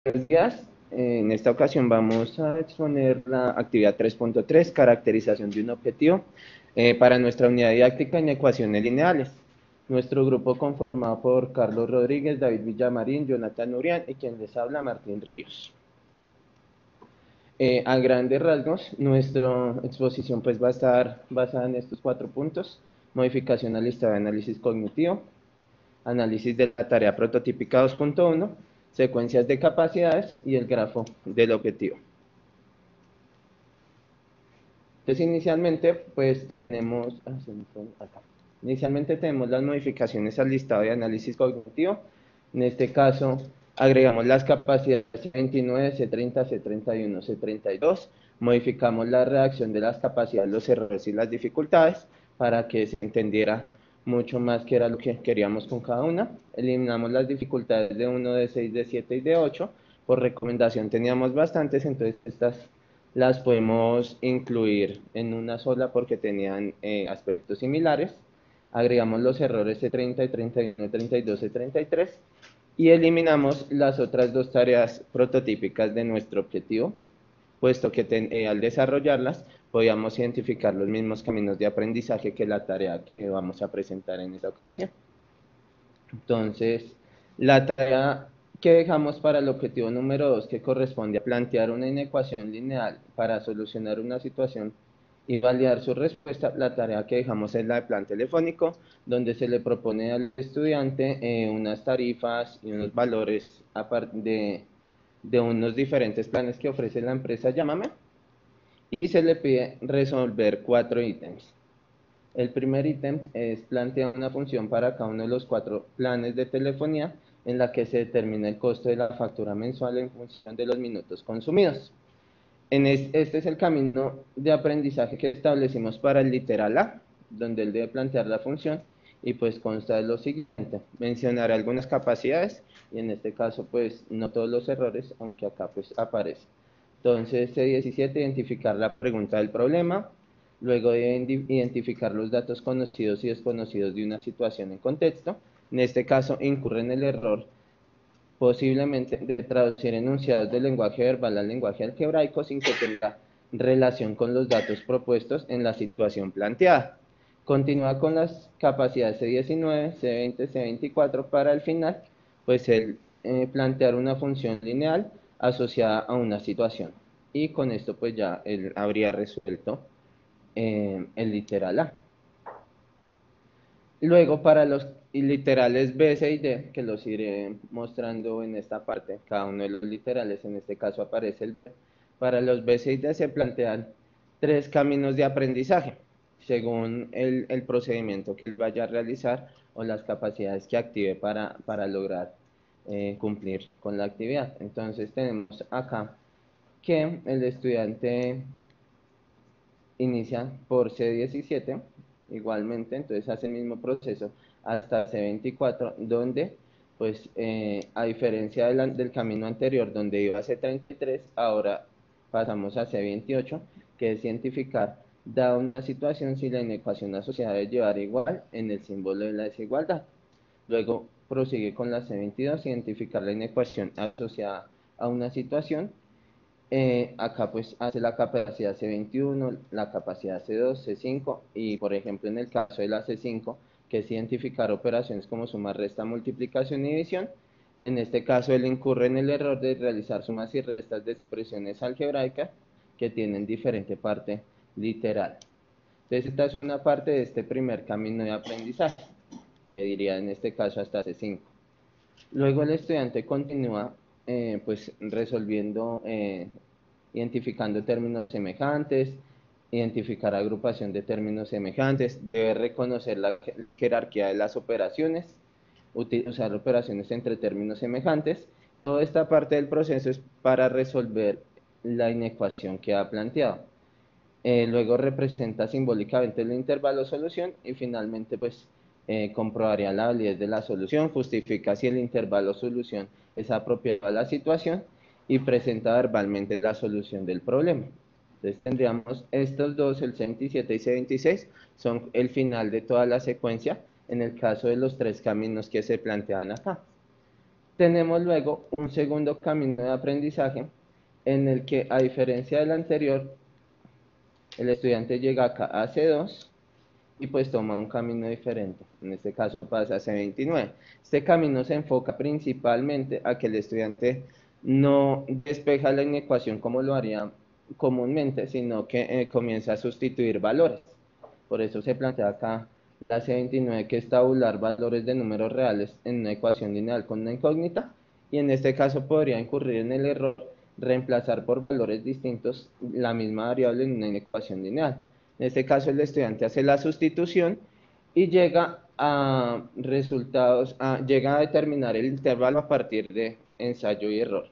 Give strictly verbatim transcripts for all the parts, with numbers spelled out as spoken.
Buenos días. En esta ocasión vamos a exponer la actividad tres punto tres, caracterización de un objetivo, eh, para nuestra unidad didáctica en ecuaciones lineales. Nuestro grupo conformado por Carlos Rodríguez, David Villamarín, Jonathan Urián y quien les habla, Martín Ríos. Eh, a grandes rasgos, nuestra exposición pues va a estar basada en estos cuatro puntos: modificación al listado de análisis cognitivo, análisis de la tarea prototípica dos punto uno, secuencias de capacidades y el grafo del objetivo. Entonces, inicialmente, pues tenemos, acá. Inicialmente tenemos las modificaciones al listado de análisis cognitivo. En este caso, agregamos las capacidades C veintinueve, C treinta, C treinta y uno, C treinta y dos. Modificamos la redacción de las capacidades, los errores y las dificultades para que se entendiera mucho más qué era lo que queríamos con cada una. Eliminamos las dificultades de uno, de seis, de siete y de ocho. Por recomendación teníamos bastantes, entonces estas las podemos incluir en una sola porque tenían eh, aspectos similares. Agregamos los errores C treinta, treinta y uno, treinta y dos, C treinta y tres y eliminamos las otras dos tareas prototípicas de nuestro objetivo, puesto que ten, eh, al desarrollarlas podíamos identificar los mismos caminos de aprendizaje que la tarea que vamos a presentar en esta ocasión. Entonces, la tarea que dejamos para el objetivo número dos, que corresponde a plantear una inecuación lineal para solucionar una situación y validar su respuesta, la tarea que dejamos es la de plan telefónico, donde se le propone al estudiante eh, unas tarifas y unos valores de, de unos diferentes planes que ofrece la empresa Llámame, y se le pide resolver cuatro ítems. El primer ítem es plantear una función para cada uno de los cuatro planes de telefonía en la que se determina el costo de la factura mensual en función de los minutos consumidos. En este, este es el camino de aprendizaje que establecimos para el literal A, donde él debe plantear la función y pues consta de lo siguiente: mencionar algunas capacidades y en este caso pues no todos los errores, aunque acá pues aparece. Entonces C diecisiete, identificar la pregunta del problema. Luego de identificar los datos conocidos y desconocidos de una situación en contexto. En este caso incurre en el error posiblemente de traducir enunciados del lenguaje verbal al lenguaje algebraico sin que tenga relación con los datos propuestos en la situación planteada. Continúa con las capacidades C diecinueve, C veinte, C veinticuatro para el final, pues el eh, plantear una función lineal asociada a una situación. Y con esto pues ya él habría resuelto eh, el literal A. Luego, para los literales B, C y D, que los iré mostrando en esta parte, cada uno de los literales, en este caso aparece el B. Para los B, C y D se plantean tres caminos de aprendizaje, según el, el procedimiento que él vaya a realizar o las capacidades que active para, para lograr eh, cumplir con la actividad. Entonces tenemos acá que el estudiante inicia por C diecisiete, igualmente, entonces hace el mismo proceso hasta C veinticuatro, donde, pues, eh, a diferencia de la, del camino anterior, donde iba a C treinta y tres, ahora pasamos a C veintiocho, que es identificar, dada una situación, si la inecuación asociada debe llevar igual en el símbolo de la desigualdad. Luego prosigue con la C veintidós, identificar la inecuación asociada a una situación. Eh, acá pues hace la capacidad C veintiuno, la capacidad C dos, C cinco y por ejemplo en el caso de la C cinco, que es identificar operaciones como suma, resta, multiplicación y división. En este caso él incurre en el error de realizar sumas y restas de expresiones algebraicas que tienen diferente parte literal. Entonces esta es una parte de este primer camino de aprendizaje, que diría en este caso hasta C cinco. Luego el estudiante continúa eh, pues resolviendo, eh, identificando términos semejantes, identificar agrupación de términos semejantes, debe reconocer la jerarquía de las operaciones, usar operaciones entre términos semejantes. Toda esta parte del proceso es para resolver la inecuación que ha planteado. Eh, luego representa simbólicamente el intervalo solución y finalmente pues eh, comprobaría la validez de la solución, justifica si el intervalo solución es apropiado a la situación y presenta verbalmente la solución del problema. Entonces tendríamos estos dos, el C veintisiete y C veintiséis, son el final de toda la secuencia en el caso de los tres caminos que se plantean acá. Tenemos luego un segundo camino de aprendizaje en el que, a diferencia del anterior, el estudiante llega acá a C dos y pues toma un camino diferente. En este caso pasa a C veintinueve. Este camino se enfoca principalmente a que el estudiante no despeja la inecuación como lo haría comúnmente, sino que eh, comienza a sustituir valores. Por eso se plantea acá la C veintinueve, que es tabular valores de números reales en una ecuación lineal con una incógnita, y en este caso podría incurrir en el error reemplazar por valores distintos la misma variable en una ecuación lineal. En este caso el estudiante hace la sustitución y llega a resultados, a, llega a determinar el intervalo a partir de ensayo y error.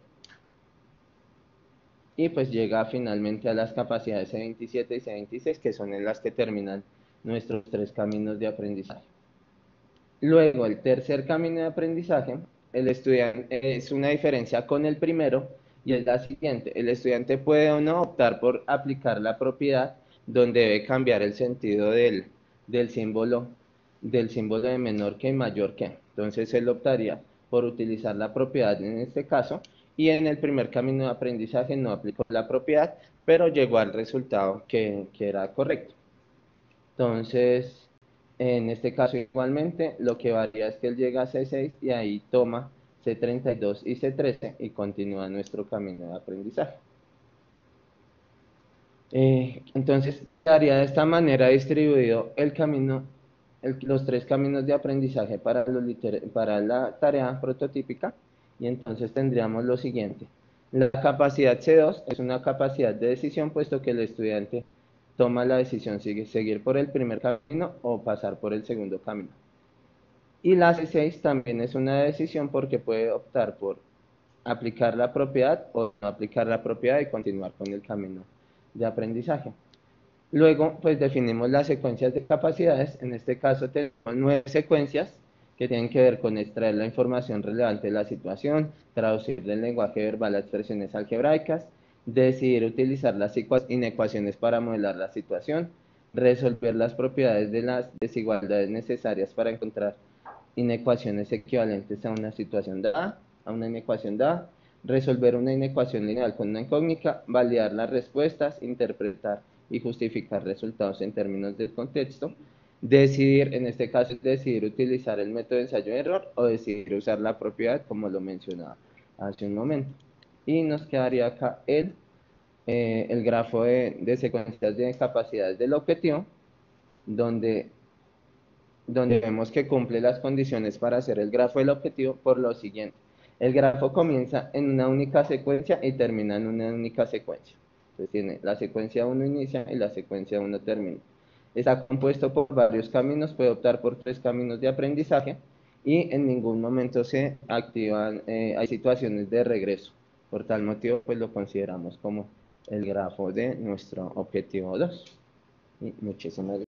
Y pues llega finalmente a las capacidades C veintisiete y C veintiséis, que son en las que terminan nuestros tres caminos de aprendizaje. Luego, el tercer camino de aprendizaje, el estudiante, es una diferencia con el primero, y es la siguiente: el estudiante puede o no optar por aplicar la propiedad, donde debe cambiar el sentido del, del símbolo, del símbolo de menor que y mayor que. Entonces él optaría por utilizar la propiedad en este caso, y en el primer camino de aprendizaje no aplicó la propiedad, pero llegó al resultado que, que era correcto. Entonces, en este caso igualmente, lo que varía es que él llega a C seis y ahí toma C treinta y dos y C trece y continúa nuestro camino de aprendizaje. Eh, entonces, estaría de esta manera distribuido el camino, el- los tres caminos de aprendizaje para, los para la tarea prototípica, y entonces tendríamos lo siguiente. La capacidad C dos es una capacidad de decisión, puesto que el estudiante toma la decisión si seguir por el primer camino o pasar por el segundo camino. Y la C seis también es una decisión, porque puede optar por aplicar la propiedad o no aplicar la propiedad y continuar con el camino de aprendizaje. Luego, pues definimos las secuencias de capacidades. En este caso tenemos nueve secuencias que tienen que ver con extraer la información relevante de la situación, traducir del lenguaje verbal a expresiones algebraicas, decidir utilizar las inecuaciones para modelar la situación, resolver las propiedades de las desigualdades necesarias para encontrar inecuaciones equivalentes a una situación dada, a una inecuación dada, resolver una inecuación lineal con una incógnita, validar las respuestas, interpretar y justificar resultados en términos del contexto, decidir, en este caso es decidir utilizar el método de ensayo-error o decidir usar la propiedad, como lo mencionaba hace un momento. Y nos quedaría acá el, eh, el grafo de, de secuencias de capacidades del objetivo, donde donde vemos que cumple las condiciones para hacer el grafo del objetivo por lo siguiente. El grafo comienza en una única secuencia y termina en una única secuencia. Entonces tiene la secuencia uno inicia y la secuencia uno termina. Está compuesto por varios caminos, puede optar por tres caminos de aprendizaje, y en ningún momento se activan, eh, hay situaciones de regreso. Por tal motivo, pues lo consideramos como el grafo de nuestro objetivo dos. Y muchísimas gracias.